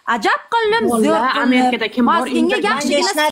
Ajab qildim, zo'r Amerikada kim bor? Mazginga yaxshigina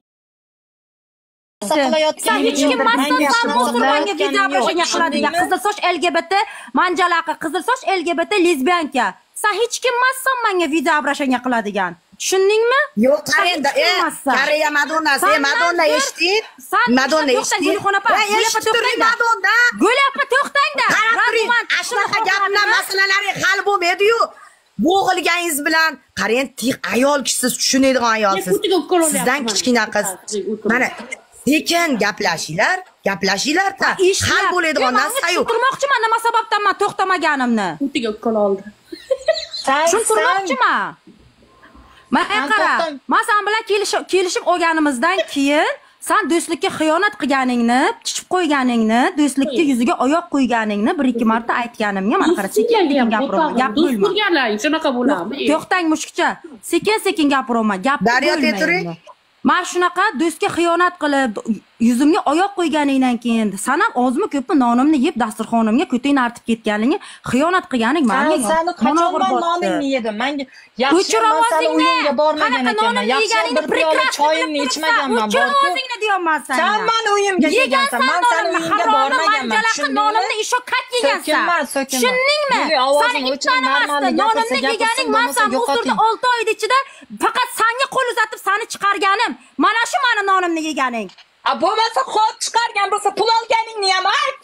sen hech kim masdan musulmonga video обращение qiladigan qizil soch LGBT manjalaqa, qizil soch LGBT lezbiyanka. Sen hech kim masdan menga video обращение qiladigan. Tushundingmi? Yo'q, qarangda, Koreya Madonnasi, Madonna eshitding? Madonna eshitding? Madonna. Go'lapa to'xtangda. Shunaqa gaplar masalalari hal bo'lmaydi-yu. Bo'g'ilganingiz bilan qarang, tiq ayol kishisiz tushunadigan ayolsiz. Sizdan kichkina qiz. Mana sekin gaplashinglar-ta. Hal bo'ladigan narsa yo'q. Turmoqchiman, nima sababdan men to'xtamaganimni. Kutiga ukol oldi. Tushuntirmoqchiman. Men qara, men sen bilan kelishib olganimizdan keyin sen do'stlikka xiyonat qilganingni, chiqib qo'yganingni, do'stlikka yuziga oyoq qo'yganingni bir-ikki marta aytganimga mana qara, sekin gapiraman. Gap bo'lma. Shunaqa bo'ladimi? To'xtang mushukcha. Sekin gapiraman. Gap bo'lmaydi. Men shunaqa do'stga xiyonat qilib, yuzimga oyoq qo'yganingdan keyin sen ham ozmi ko'pmi nonimni yeb dasturxonimga ko'tingni artib ketganingni, xiyonat qilganing menga. Sen qachon nonimni yedim? Menga yaxshi o'yinga bormagan ekanman. Yaxshi bir piyola choyimni ichmaganman. O'zingni deyapman sen. Sen men o'yimga yegansan. Men sen o'yinga bormaganman. Nonimni isho qat yegansan. Tushundingmi? Seni ikkita nonimni yeganing, men sen musulda 6 oy ichida faqat senga qo'l uzatib seni chiqarganim. Mana shu meni nonimni yeganing. Bo'lmasa xo'p chiqargan bo'lsa pul olganingni ham ayt.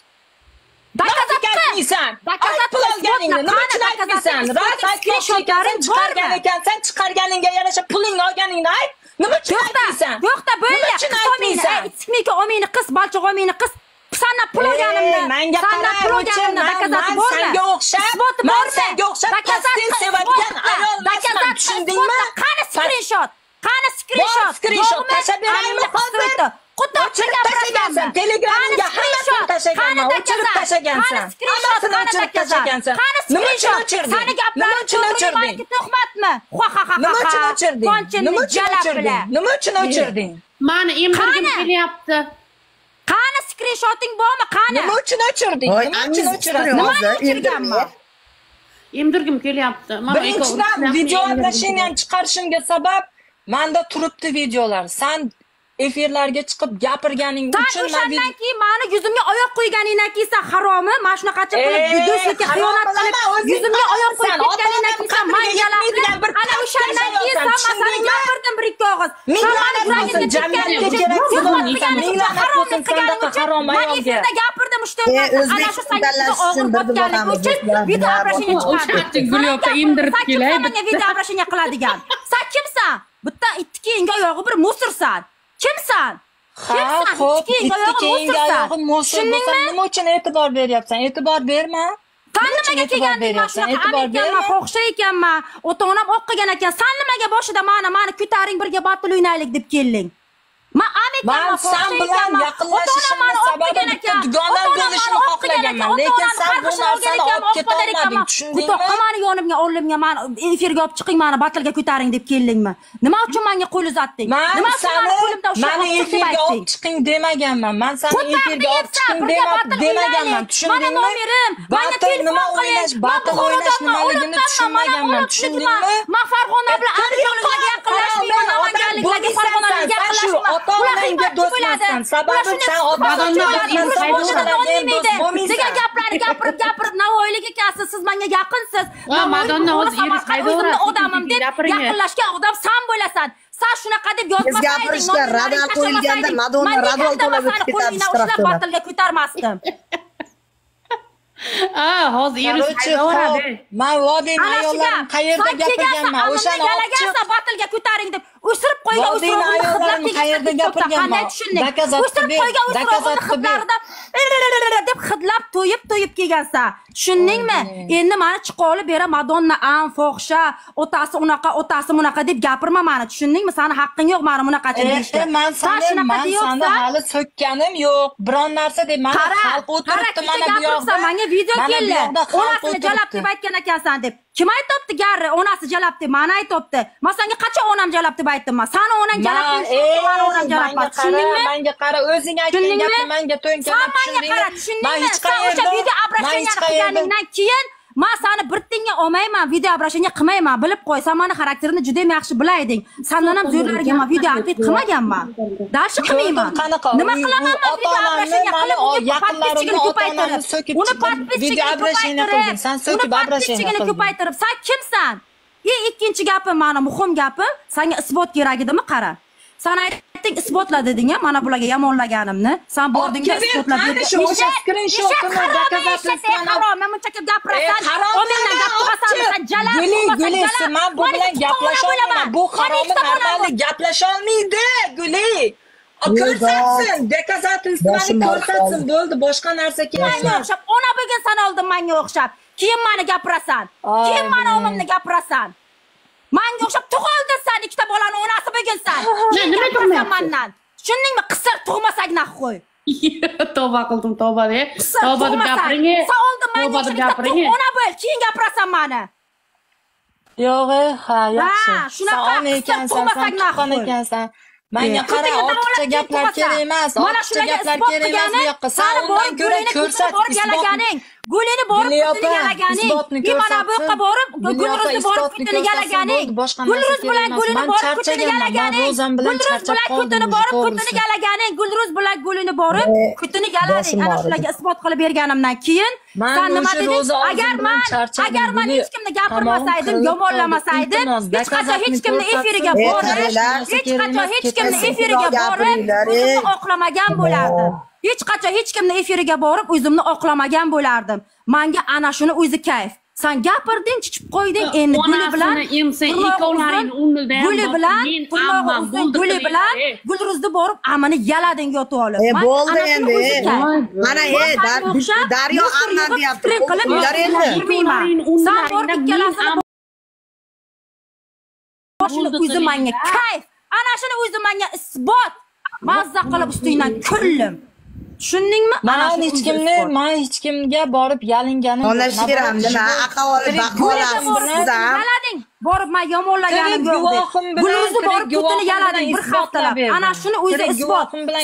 Aytmaysan. Pul olganingni nima uchun aytmaysan? Rost aytmoqchilaring chiqargan ekansan, chiqarganingga yarasha pulingni olganingni ayt. Nima uchun aytmaysan? Yo'qda bo'ldi. Ismiki omini qiz, balchiq omini qiz. Sana pul olganimni, menga qara, senga o'xshab, qasdin sevadigan ayolman, tushundingmi? Qani screenshot? Screenshot tashlab beraymi hozir? Tashlagansan, Telegramga hammasini tashlaganman, o'chirib tashlagansan. Hammasini o'chirib tashlagansan. Nima uchun o'chirding? Seni gaplaring to'g'rimi? Tuhmatmi? Nima uchun o'chirding? Nima uchun o'chirding? Mani emdirgim kelyapti. Qani screenshoting bormi? Qani? Nima uchun o'chirding? Nima uchun o'chirding? Nima o'chirganman? Emdirgim kelyapti. Birinchidan video oblasheniyani chiqarishimga sabab menda turibdi videolar. Sen efirlarga chiqib gapirganing uchun o'shandan keyin meni yuzimga oyoq qo'yganingdan keyin sen haromi, mana shunaqacha qilib do'stlikka xiyonat qilib yuzimga oyoq qo'yib ketganingdan keyin sen manjalarni ana o'shandan keyin sen masani gapirdim bir-ikki og'iz. Jamiyatga gapirdim ushtaga. Ana shu saytda og'ir botganlik uchun video obращение chiqardi. Gulyopa emdirib kelay. Video obращение qiladigan. Sen kimsan? Bitta ikki keyingi oyog'i bir musursan. Kimsan? Xo'p, ikki keyingi oyog'im musur bo'lsa nima uchun e'tibor beryapsan? E'tibor berma. Sen nimaga kelganding? E'tibor berma. Fohisha ekanman. Ota-onam o'q qilgan ekan. Sen nimaga boshida meni ko'taring birga battle o'ynaylik deb kelding? Men sen bilan yaqinlashishimning sababi bitta dugonam bo'lishini xohlaganman, lekin sen bu narsani olib keta olmading, tushundingmi? Butoqqa meni yonimga, oldimga, meni efirga olib chiqing, meni battlega ko'taring deb keldingmi? Nima uchun menga qo'l uzatding? Nima uchun meni qo'limda ushlab meni efirga olib chiqing demaganman. Men seni efirga olib chiqing demaganman, tushundingmi? Battle nima o'ynash, battle o'ynash nimaligini tushunmaganman, tushundingmi? Men Farg'ona bilan Andijonga yaqinlashmayman, Namanganliklarga Farg'onaga yaqinlashmayman. Ota-onangga do'stsan, sababi sen degan gaplarni gapirib Navoiylik ekansiz, siz menga yaqinsiz. Madonna o'z iris o'zimni odamim deb yaqinlashgan odam sen bo'lasan. Sen shunaqa deb yozmasayding, gapirishga radar qo'yilganda Madonna radar to'lab ketadi, ushlab battlega ko'tarmasdim. Hozir iris qaydaveradi. Men vodin ayollarni qayerda gapirganman? O'shani olib chiq, battlega ko'taring deb o'sirib qo'ygan ayollarni qayerda gapirganman? deb hidlab to'yib kelgansan. Tushundingmi? Endi meni chiqib olib bera Madonna an fohisha, otasi unaqa, otasi bunaqa deb gapirma meni. Tushundingmi? Seni haqqing yo'q meni bunaqacha deyishga. Men seni hali so'kkanim yo'q. Biron narsa deb meni xalq o'tiribdi mana bu yoqda. Menga video keldi. Onasini jalab deb aytgan ekansan deb. Kim aytibdi garri? Onasi jalab deb meni aytibdi. Men senga qachon onam jalab deb aytdim men? Seni onang jalab deb, meni onam jalab deb. Tushundingmi? Menga qara, o'zing aytgan gapni menga to'nkalab tushundingmi? Men hech qayerda video obращение qilganingdan keyin men seni bir tinga olmayman, video обращение qilmayman, bilib qo'y. Sen meni xarakterimni juda ham yaxshi bilayding. Sendan ham zo'rlarga men video ответ qilmaganman. Dashi qilmayman. Nima qilaman men video обращение qilib, yaqinlarimni ota-onamni so'kib video обращение qilding. Sen so'kib обращение qilding. Ko'paytirib, sen kimsan? Ikkinchi gapim, mana muhim gapim, senga isbot kerak edimi? Qara. Sen aytding isbotla deding-a, mana bularga yomonlaganimni. Sen bordingga isbotlab berding. O'sha screenshotni dakazatini men bunchaki gapirasan, o'mendan gap qilmasan, sen jalal Guli, men bu bilan gaplasholmayman. Bu haromi normalda gaplasha olmaydi, Guli. Ko'rsatsin, dakazatini ko'rsatsin, bo'ldi, boshqa narsa kerak. O'xshab, ona bugun sen oldin menga o'xshab. Keyin meni gapirasan. Keyin meni o'mimni gapirasan. Menga o'xshab tug'ildin sen, ikkita bolani onasi bugunsan. Nima tug'mayapsan mendan? Tushundingmi? Qisir tug'masak qo'y. Tavba qildim, tavba de. Tavba deb gapiring. Sen oldin menga gapiring. Ona bo'l, keyin gapirasan meni. Yo'q, ha, yaxshi. Shunaqa ekansan, tuqqan ekansan. Menga qara, ortiqcha gaplar kerak emas. Ortiqcha gaplar kerak emas bu yoqqa. Sen undan ko'ra ko'rsat, isbotni. Gulini borib kutini yalaganing. Mana bu yoqqa borib, Gulruzni borib kutini yalaganing. Gulruz bilan Gulini borib kutini yalaganing. Gulruz bilan kutini borib kutini yalaganing. Gulruz bilan Gulini borib kutini yalading. Ana shularga isbot qilib berganimdan keyin sen nima deding? Agar men hech kimni gapirmasaydim, yomonlamasaydim, hech qachon hech kimni efiriga borib, hech qachon hech kimni efiriga borib, o'zimni oqlamagan bo'lardim. Hech qachon hech kimni efiriga borib, o'zimni oqlamagan bo'lardim. Menga ana shuni o'zi kayf. Sen gapirding, chiqib qo'yding, endi Guli bilan Guli bilan Gulruzni borib amini yalading yotib olib. Bo'ldi endi. Mana Daryo amman deyapti. Ular endi. Sen borib ikkalasini o'zi menga kayf. Ana shuni o'zi menga isbot. Mazza qilib ustingdan kuldim. Tushundingmi? Men hech kimga borib yalinganim yo'q. Onashiramda aqavoli baqolam sizam. Yalading. Borib men yomonlaganim yo'q. Gulruzni borib kutini yalading bir haftalab. Ana shuni o'zi isbot.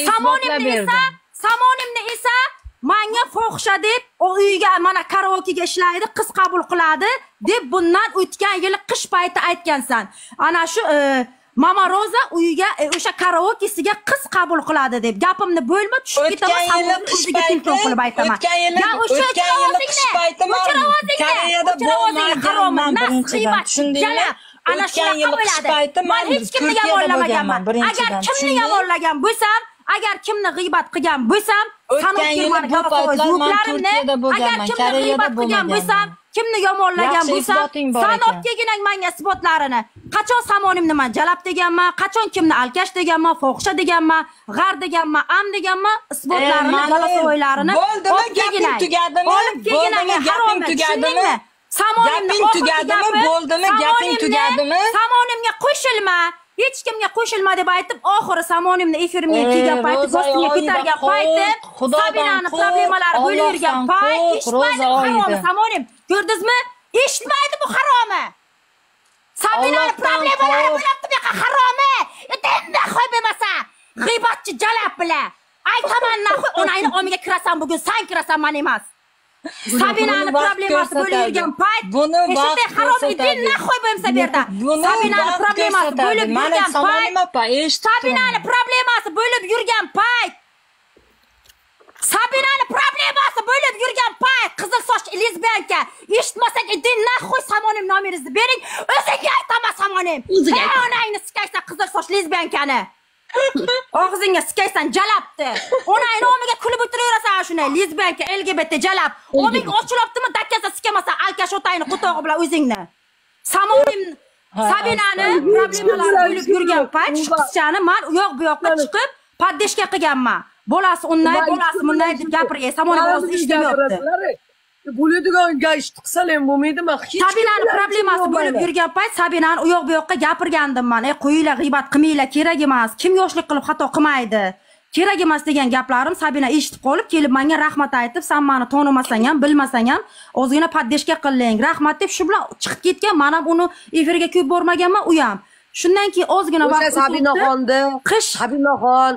Samonimni esa menga fohisha deb o uyga mana karaokega ishlaydi, qiz qabul qiladi deb bundan o'tgan yili qish payti aytgansan. Ana shu Mama Roza uyiga o'sha karaokesiga qiz qabul qiladi deb gapimni bo'lma, tushib ketaman, o'ziga telefon qilib aytaman. Ya o'sha qish paytimi? Koreyada bo'lmagan birinchidan, tushundingmi? Ana shunaqa bo'ladi. Men hech kimni yomonlamaganman. Agar kimni yomonlagan bo'lsam, agar kimni g'iybat qilgan bo'lsam, sanoqlarni guruhlarimni, agar kimni g'iybat qilgan bo'lsam, kimni yomonlagan bo'lsam, sanobkeginang menga isbotlarini. Qachon Samonimni men jalab deganman, qachon kimni alkash deganman, fohisha deganman, g'ar deganman, am deganman, isbotlarini, galosovoylarini olib keginang. Bo'ldimi, gaping tugadimi? Samonimni tugadimi? Bo'ldimi, gaping tugadimi? Samonimga qo'shilma. Hech kimga qo'shilma deb aytib, oxiri Samonimni efirimga kelgan payti, gostiga ko'targan payti, Sabinani problemalari bo'lib yurgan payt, eshitmaydi haromi Samonim. Ko'rdingizmi? Eshitmaydi bu haromi. Sabinani problemalari bo'lyapti bu haromi. Endi qo'y bo'lmasa, g'iybatchi jalab bilan. Aytaman naxoy, onangni omiga kirasan bugun, sen kirasan, men emas. Sabinani problemasi bo'lib yurgan payt, eshitdi harom idin naxoy bo'lsa berdi. Sabinani problemasi bo'lib yurgan payt, Sabinani problemasi bo'lib yurgan payt, Sabinani problemasi bo'lib yurgan payt, qizil soch lesbiyanka, eshitmasak idin naxoy Samonim nomeringizni bering, o'zingga aytaman Samonim. Onangni sikaysan qizil soch lesbiyankani. Og'zingga sikaysan jalabdi. Onang nomiga kulib o'tiraverasan shunday lesbiyanka, LGBT jalab. Oming ochilibdimi, dakkasa sikamasan alkash otangni qutog'i bilan o'zingni. Samonim Sabinani problemalari bo'lib yurgan payt chiqishchani men u yoq bu yoqqa chiqib paddeshga qilganman. Bolasi unday, bolasi bunday deb gapirgan. Samonim o'zi ishlayapti. Bo'ladigan ish qilsam ham bo'lmaydimi? Sabinani problemasi bo'lib yurgan payt Sabinani u yoq bu yoqqa gapirgandim men. Qo'yinglar, g'iybat qilmanglar, kerak emas. Kim yoshlik qilib xato qilmaydi. Kerak emas degan gaplarim Sabina eshitib qolib, kelib menga rahmat aytib, sen meni tonimasang ham, bilmasang ham, o'zingni paddeshga qiling, rahmat deb shu bilan chiqib ketgan. Men ham uni efirga ko'p bormaganman, u ham. Shundan keyin ozgina O'sha vaqt Sabinaxonni, qish Sabinaxon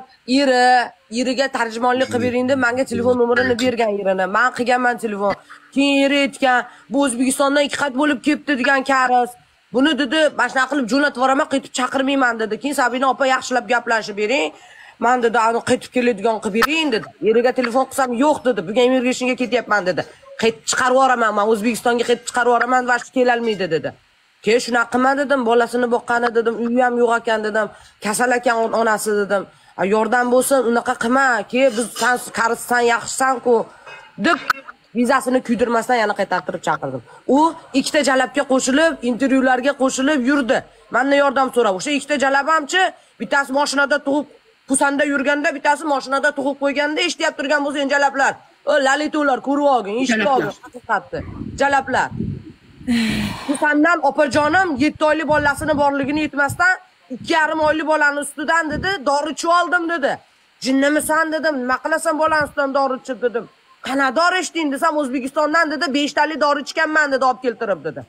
iriga tarjimonlik qilib bering deb menga telefon nomerini bergan yerini. Men qilganman telefon. Keyin eri aytgan, bu O'zbekistondan 2 qat bo'lib kelibdi degan karis. Buni dedi, mana shunaqa qilib jo'natib yuboraman, qaytib chaqirmayman dedi. Keyin Sabina opa yaxshilab gaplashib bering. Men dedi, "Ani qaytib keladigan qilib bering" dedi. Eriga telefon qilsam, "Yo'q" dedi. "Bugun immigrationga ketyapman" dedi. "Qaytib chiqarib yuboraman, men O'zbekistonga qaytib chiqarib yuboraman, va shu kelolmaydi" dedi. Keyin shunaqa qilma dedim, bolasini boqqani dedim, uyi ham yo'q ekan dedim, kasal ekan onasi dedim. Yordam bo'lsin, unaqa qilma, ki biz sen qarisisan, yaxshisan-ku deb vizasini kuydirmasdan yana qaytartirib chaqirdim. U ikkita jalabga qo'shilib, intervyularga qo'shilib yurdi. Mendan yordam so'rab, o'sha ikkita jalab hamchi, bittasi mashinada tug'ib Pusanda yurganda, bittasi mashinada tug'ib qo'yganda eshityap turgan bo'lsa, jalablar. O lalitolar ko'rib olgin, eshitib olgin, haqiqatni. Jalablar. Pusandan opajonim 7 oylik bolasini borligini yetmasdan 2,5 oylik bolani ustidan dedi, dori ichib oldim dedi. Jinnimisan dedim, nima qilasan bolani ustidan dori ichib dedim. Qana dori ichding desam, O'zbekistondan dedi, 5 talik dori ichganman dedi, olib keltirib dedi.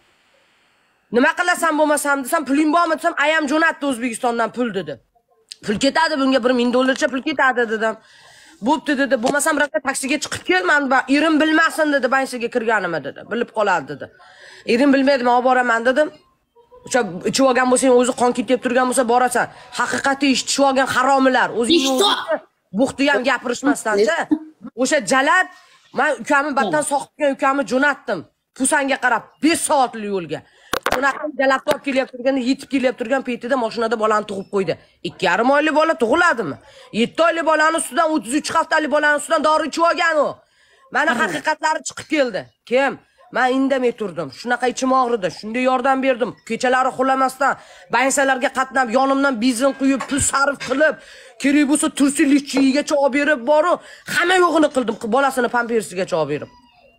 Nima qilasan bo'lmasam desam, puling bormi desam, ayam jo'natdi O'zbekistondan pul dedi. Pul ketadi, bunga 1000 dollarcha pul ketadi dedim. Bo'pti dedi, bo'lmasam birorta taksiga chiqib kel, men erim bilmasin dedi, bankaga kirganimni dedi. Bilib qoladi dedi. Erim bilmaydi, men olib boraman dedim. O'sha ichib olgan bo'lsang, o'zi qon ketib turgan bo'lsa borasan. Haqiqatni eshitib olgan haromilar, o'zingni buxti ham gapirishmasdan-chi. O'sha jalab, men ukamni battan soqitgan ukamni jo'natdim. Pusanga qarab 5 soatlik yo'lga. Unaqa jalab olib kelyapti turganda, yetib kelyapti turgan paytida mashinada bolani tug'ib qo'ydi. 2,5 oylik bola tug'iladimi? 7 oylik bolani ustidan 33 haftalik bolani ustidan dori ichib olgan u. Mana haqiqatlari chiqib keldi. Kim? Men indamay turdim. Shunaqa ichim og'ridi. Shunday yordam berdim. Kechalari uxlamasdan bansalarga qatnab, yonimdan benzin quyib, pul sarf qilib, kerak bo'lsa tursilikchigacha olib berib boru, hamma yo'g'ini qildim. Bolasini pampersigacha olib berib.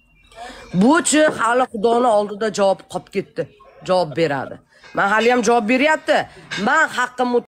Bu-chi hali Xudoni oldida javob qolib ketdi. Javob beradi. Men hali ham javob beryapti. Men haqqimni